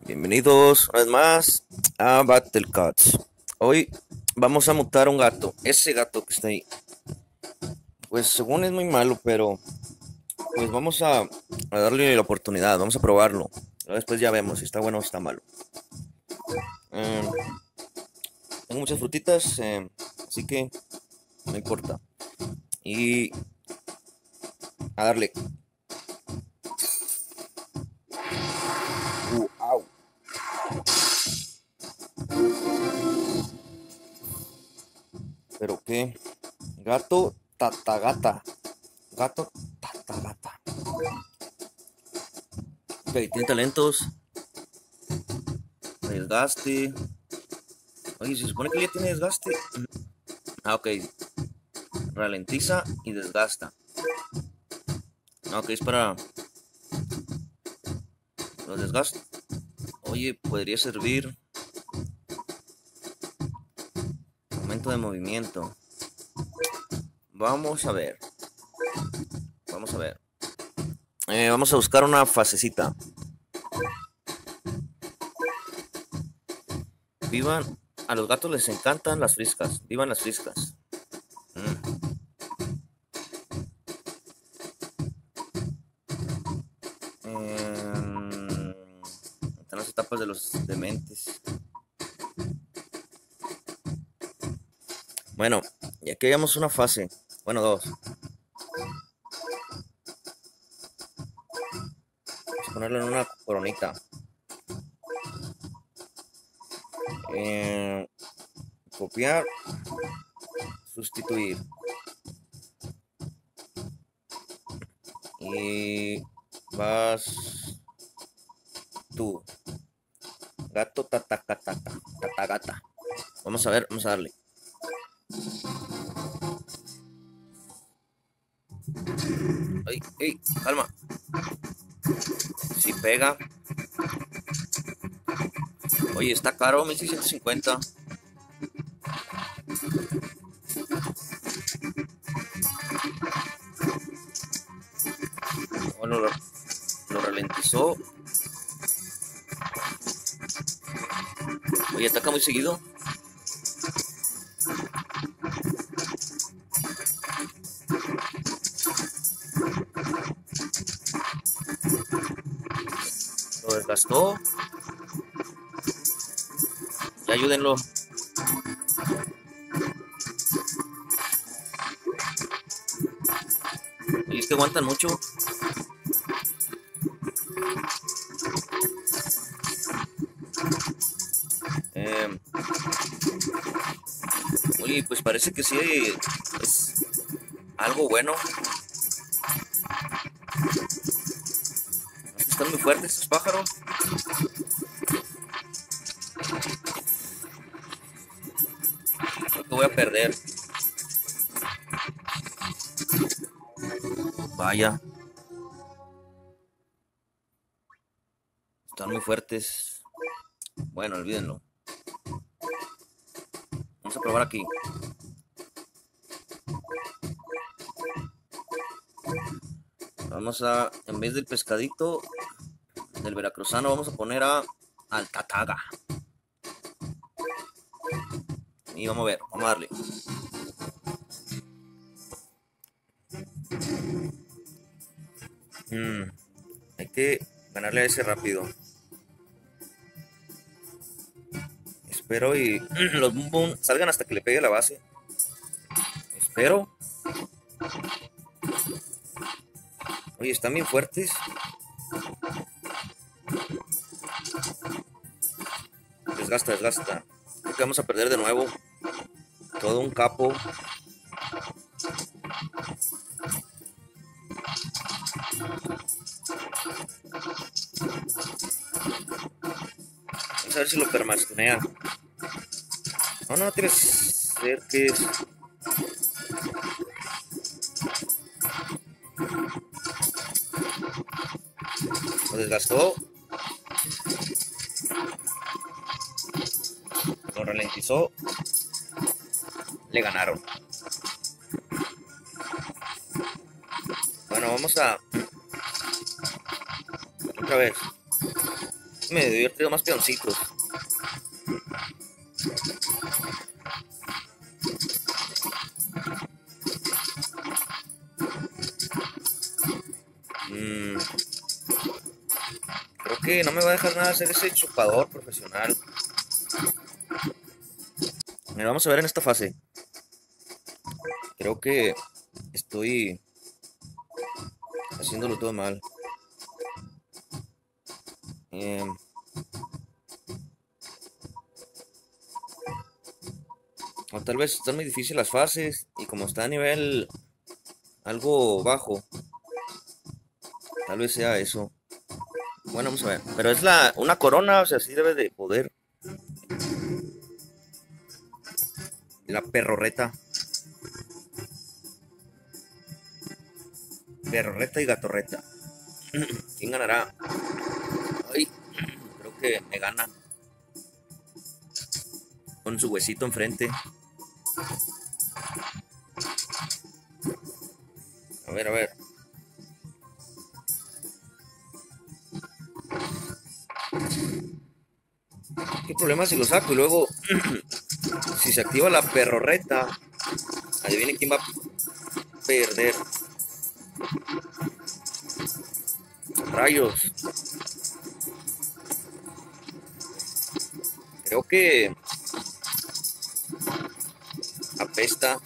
Bienvenidos una vez más a Battle Cats. Hoy vamos a mutar a un gato. Ese gato que está ahí. Pues según es muy malo, pero pues vamos a darle la oportunidad. Vamos a probarlo. Después ya vemos si está bueno o está malo. Eh, Tengo muchas frutitas, así que no importa. Y a darle. Au. Pero qué. Gato tatagata. Gato tatagata. Ok, tiene talentos. Desgaste. Oye, se supone que ya tiene desgaste. Ok. Ralentiza y desgasta. Ok, es para los desgastes. Oye, podría servir aumento de movimiento. Vamos a ver. Vamos a ver. Vamos a buscar una fasecita. Vivan. A los gatos les encantan las friscas. Vivan las friscas. Están las etapas de los dementes. Bueno, ya que veamos una fase. Bueno, dos. Vamos a ponerlo en una coronita. Copiar. Sustituir. Y vas tú. Gato tatagata. Vamos a ver, vamos a darle. Ay, ey, calma. Si pega. Oye, está caro, 1650. Bueno, lo ralentizó. Oye, ataca muy seguido. Lo desgastó. Ya ayúdenlo. Oye, es que aguantan mucho. Oye, pues parece que sí es algo bueno. Están muy fuertes estos pájaros. Creo que voy a perder. Vaya. Están muy fuertes. Bueno, olvídenlo. Vamos a probar aquí. Vamos a, en vez del pescadito del veracruzano, vamos a poner al tataga. Y vamos a ver, vamos a darle. Hay que ganarle a ese rápido. Espero y los boom boom salgan hasta que le pegue la base. Espero. Oye, están bien fuertes. Desgasta, desgasta. Creo que vamos a perder de nuevo. Todo un capo. Vamos a ver si lo permastunea. No, no tienes ver qué es. Lo desgastó. Lo ralentizó. Le ganaron. Bueno, vamos a... Otra vez. Me he divertido más peoncitos. Creo que no me va a dejar nada hacer ese chupador profesional. Mira, vamos a ver en esta fase. Creo que estoy haciéndolo todo mal. O tal vez están muy difíciles las fases y como está a nivel algo bajo, tal vez sea eso. Bueno, vamos a ver. Pero es una corona, o sea, sí debe de poder. La perrorreta. Perrorreta y gatorreta. ¿Quién ganará? Ay, creo que me gana. Con su huesito enfrente. A ver, a ver. ¿Qué problema si lo saco? Y luego, si se activa la perrorreta, adivinen quién va a perder. Rayos. Creo que apesta.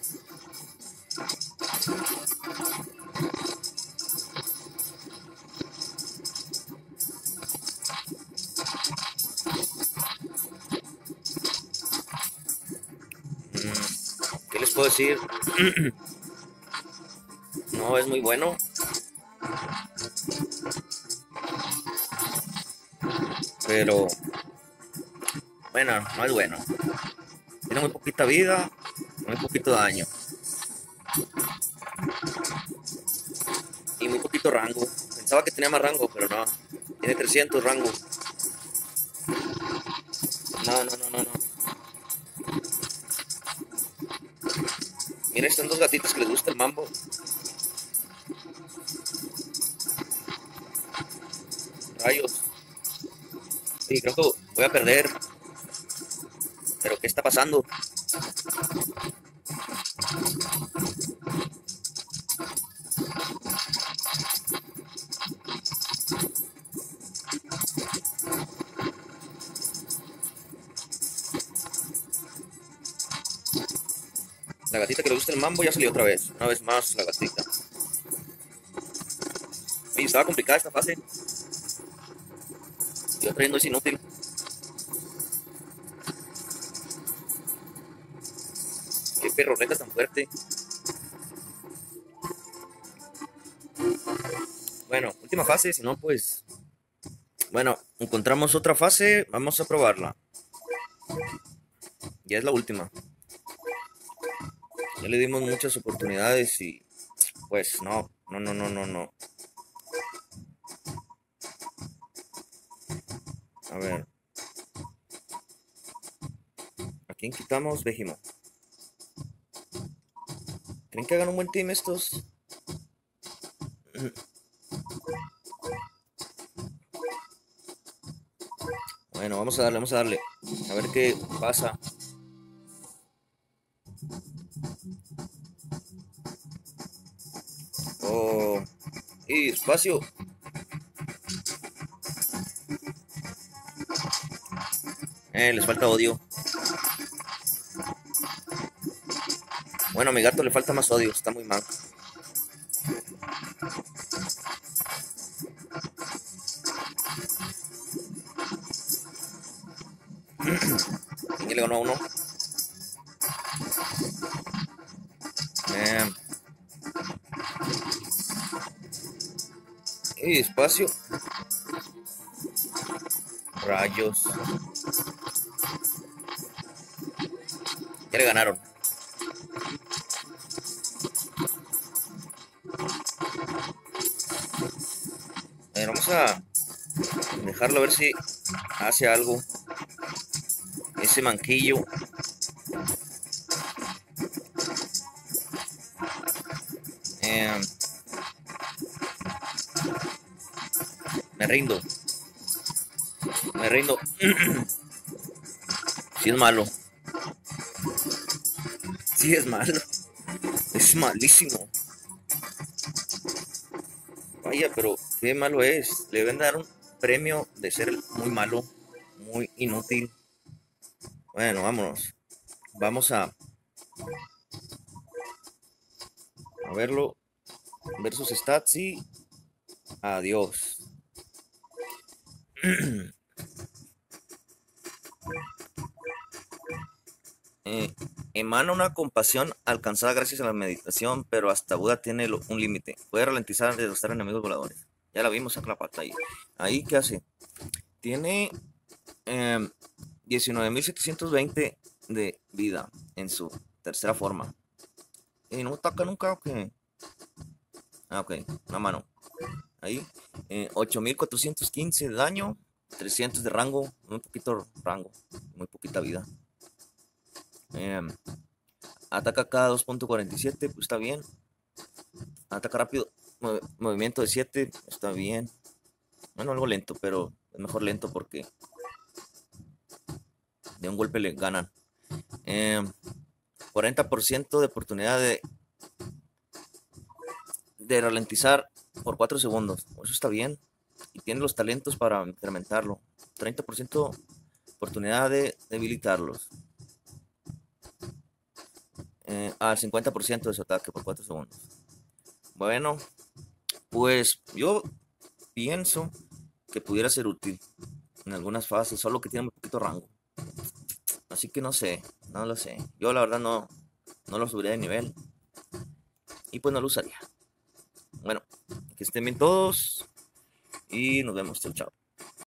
¿Qué les puedo decir? No es muy bueno. Pero bueno, no es bueno. Tiene muy poquita vida, muy poquito daño. Y muy poquito rango. Pensaba que tenía más rango, pero no. Tiene 300 rango. No, no, no, no, no. Miren, están dos gatitos que les gusta el mambo. Rayos. Sí, creo que voy a perder. ¿Pero qué está pasando? La gatita que le gusta el mambo ya salió otra vez. Una vez más la gatita. Oye, estaba complicada esta fase. Yo trayendo es inútil. Qué perroreta tan fuerte. Bueno, última fase, si no pues... Bueno, encontramos otra fase, vamos a probarla. Ya es la última. Ya le dimos muchas oportunidades y... Pues no, no, no, no, no, no. A ver. ¿A quién quitamos? Vejimo. ¿Creen que hagan un buen team estos? Bueno, vamos a darle, vamos a darle. A ver qué pasa. Oh. Y espacio. Les falta odio. Bueno, a mi gato le falta más odio, está muy mal. ¿Quién le ganó a uno? Y espacio. Rayos. Ya le ganaron. Vamos a dejarlo a ver si hace algo. Ese manquillo. Me rindo. Me rindo. Sí es malo. Sí es malo. Es malísimo. Vaya, pero qué malo es. Le deben dar un premio de ser muy malo, muy inútil. Bueno, vámonos. Vamos a verlo. Ver sus stats y adiós. Emana una compasión alcanzada gracias a la meditación, pero hasta Buda tiene un límite. Puede ralentizar y derrotar enemigos voladores. Ya la vimos en la pantalla. Ahí, ¿qué hace? Tiene 19.720 de vida en su tercera forma. Y no ataca nunca, ok. Ah, ok, una mano. Ahí. 8.415 de daño. 300 de rango. Muy poquito rango. Muy poquita vida. Ataca cada 2.47. Pues está bien. Ataca rápido. Movimiento de 7. Está bien. Bueno, algo lento, pero es mejor lento porque de un golpe le ganan. 40% de oportunidad de ralentizar por 4 segundos. Eso está bien. Y tiene los talentos para incrementarlo. 30% oportunidad de debilitarlos. Al 50% de su ataque por 4 segundos. Bueno, pues yo pienso que pudiera ser útil en algunas fases, solo que tiene muy poquito rango. Así que no sé, no lo sé. Yo la verdad no lo subiría de nivel. Y pues no lo usaría. Bueno, que estén bien todos. Y nos vemos. Chao, chao.